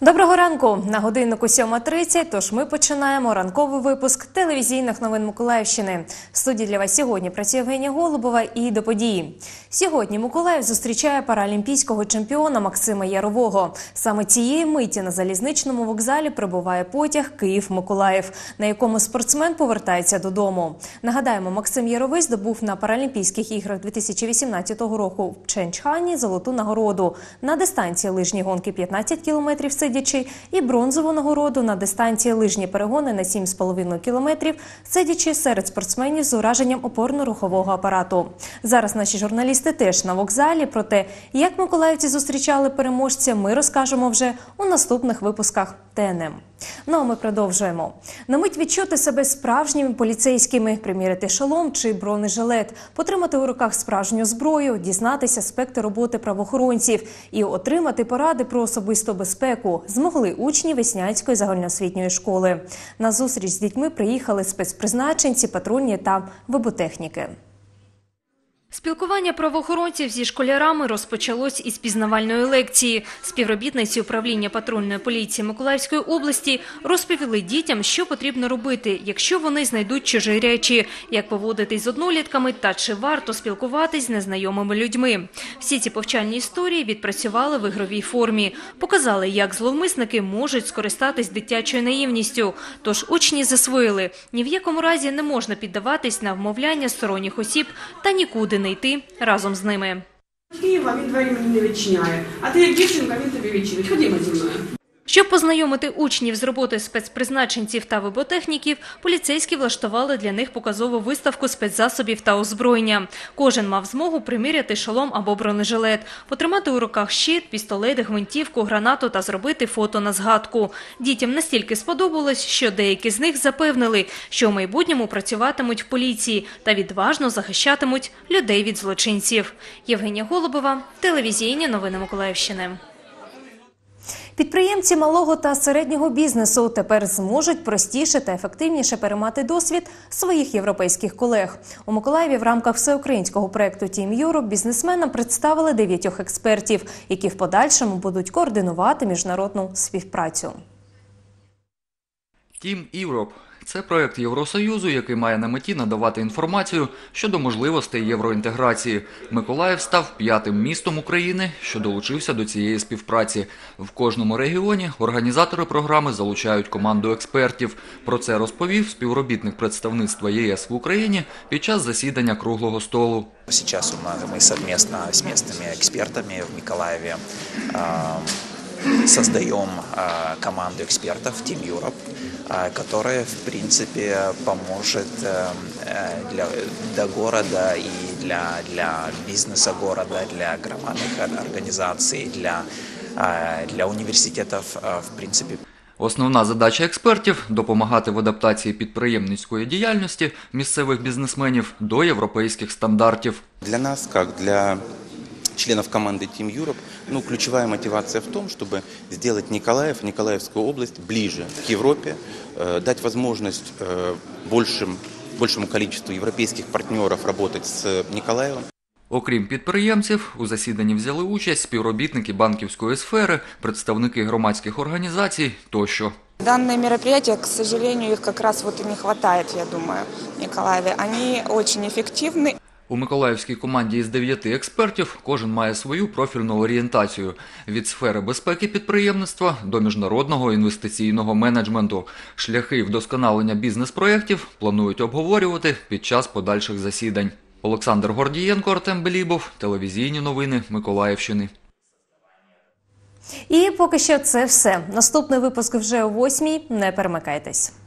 Доброго ранку! На годиннику 7:30, тож ми починаємо ранковий випуск телевізійних новин Миколаївщини. В студії для вас сьогодні працює Євгенія Голубова і до події. Сьогодні Миколаїв зустрічає паралімпійського чемпіона Максима Ярового. Саме цієї миті на залізничному вокзалі прибуває потяг Київ-Миколаїв, на якому спортсмен повертається додому. Нагадаємо, Максим Яровий здобув на Паралімпійських іграх 2018 року в Пхенчхані золоту нагороду на дистанції лижні гонки 15 кілометрів сидячи і бронзову нагороду на дистанції лижні перегони на 7,5 кілометрів сидячи серед спортсменів з ураженням опорно-рухового апарату. Зараз наші журналісти теж на вокзалі. Про те, як миколаївці зустрічали переможця, ми розкажемо вже у наступних випусках ТНМ. Ну а ми продовжуємо. На мить відчути себе справжніми поліцейськими, приміряти шолом чи бронежилет, потримати у руках справжню зброю, дізнатися спектр роботи правоохоронців і отримати поради про особисту безпеку змогли учні Веснянської загальноосвітньої школи. На зустріч з дітьми приїхали спецпризначенці, патрульні та виботехніки. Спілкування правоохоронців зі школярами розпочалось із пізнавальної лекції. Співробітниці управління патрульної поліції Миколаївської області розповіли дітям, що потрібно робити, якщо вони знайдуть чужі речі, як поводитись з однолітками та чи варто спілкуватись з незнайомими людьми. Всі ці повчальні історії відпрацювали в ігровій формі. Показали, як зловмисники можуть скористатись дитячою наївністю. Тож учні засвоїли, ні в якому разі не можна піддаватись на вмовляння сторонніх осіб та нікуди не йти разом з ними. Києва він двері мені не відчиняє, а ти як дівчинка, він тобі відчинить. Ходімо зі мною. Щоб познайомити учнів з роботою спецпризначенців та виботехніків, поліцейські влаштували для них показову виставку спецзасобів та озброєння. Кожен мав змогу приміряти шолом або бронежилет, потримати у руках щит, пістолет, гвинтівку, гранату та зробити фото на згадку. Дітям настільки сподобалось, що деякі з них запевнили, що в майбутньому працюватимуть в поліції та відважно захищатимуть людей від злочинців. Євгенія Голубова, телевізійні новини Миколаївщини. Підприємці малого та середнього бізнесу тепер зможуть простіше та ефективніше переймати досвід своїх європейських колег. У Миколаєві в рамках всеукраїнського проєкту Team Europe бізнесменам представили 9 експертів, які в подальшому будуть координувати міжнародну співпрацю. Team Europe – це проєкт Євросоюзу, який має на меті надавати інформацію щодо можливостей євроінтеграції. Миколаїв став 5-тим містом України, що долучився до цієї співпраці. В кожному регіоні організатори програми залучають команду експертів. Про це розповів співробітник представництва ЄС в Україні під час засідання круглого столу. Сейчас мы совместно с местными экспертами в Миколаеве создаем команду экспертов Team Europe, которая, в принципе, поможет для города и для бизнеса города, для громадных организаций, для университетов, в принципе. Основна задача експертів – допомагати в адаптації підприємницької діяльності місцевих бізнесменів до європейських стандартів. Для нас, как для членов команды Team Europe, ключевая мотивация в том, чтобы сделать Николаев, Николаевскую область ближе к Европе, дать возможность большему количеству европейских партнеров работать с Николаевым. Окрім підприємців, у засіданні взяли участь співробітники банківської сфери, представники громадських організацій тощо. Данные мероприятия, к сожалению, их как раз вот и не хватает, я думаю, в Николаеве. Они очень эффективны. У миколаївській команді із 9 експертів кожен має свою профільну орієнтацію – від сфери безпеки підприємництва до міжнародного інвестиційного менеджменту. Шляхи вдосконалення бізнес-проєктів планують обговорювати під час подальших засідань. Олександр Гордієнко, Артем Белібов, телевізійні новини Миколаївщини. І поки що це все. Наступний випуск вже о 8:00. Не перемикайтесь.